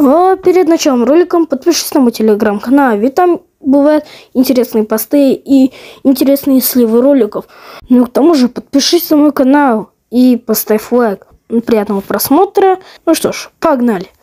Перед началом ролика подпишись на мой телеграм-канал, ведь там бывают интересные посты и интересные сливы роликов. Ну, к тому же подпишись на мой канал и поставь лайк. Приятного просмотра. Ну что ж, погнали.